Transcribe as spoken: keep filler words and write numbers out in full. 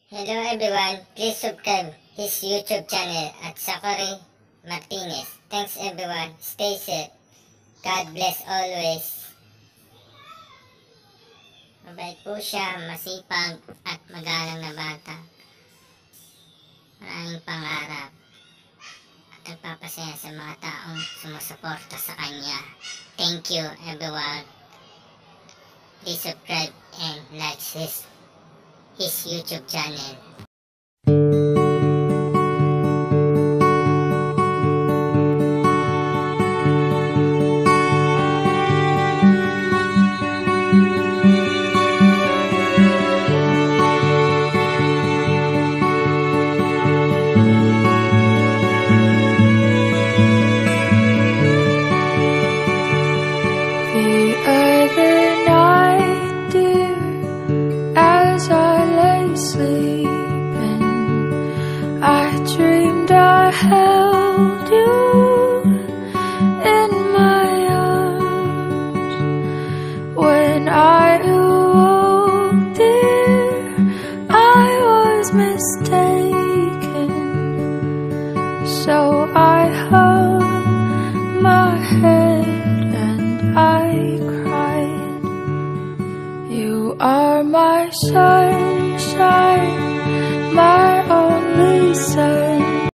Hello everyone, please subscribe his YouTube channel at Zackory Martinez. Thanks everyone, stay safe. God bless always. Mabait po siya, masipag at magalang na bata. Maraming pangarap at nagpapasaya sa mga taong sumusuporta sa kanya. Thank you everyone. Please subscribe and like his, his YouTube channel. I dreamed I held you in my arms. When I awoke, dear, I was mistaken. So I hung my head and I cried. You are my sunshine, my only sun.